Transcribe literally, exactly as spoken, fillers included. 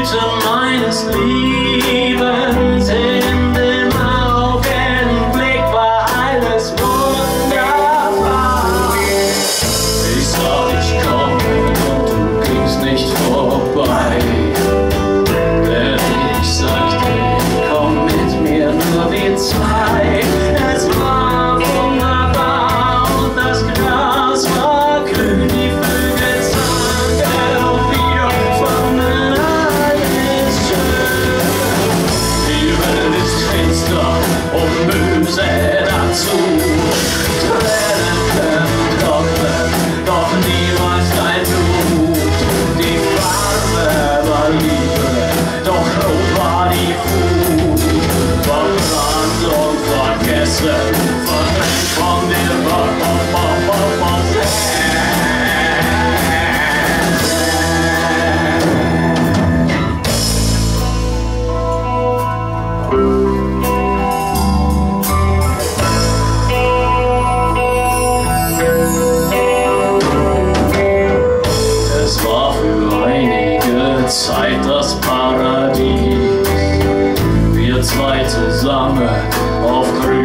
Blüte meines Lebens. In dem Augenblick war alles wunderbar. Ich sah dich kommen und du gingst nicht vorbei. Denn ich sagte, komm mit mir, nur wir zwei. Es war wunderbar und das Gras war grün, die Vögel sangen und wir fanden alles schön. Die Welt ist finster und böse dazu. Tränen können trocknen, doch niemals dein Blut. Die Farbe war Liebe, doch rot war die Flut. Verbrannt und vergessen, verdrängt von dir war Es war für einige Zeit das Paradies. Wir zwei zusammen auf grün.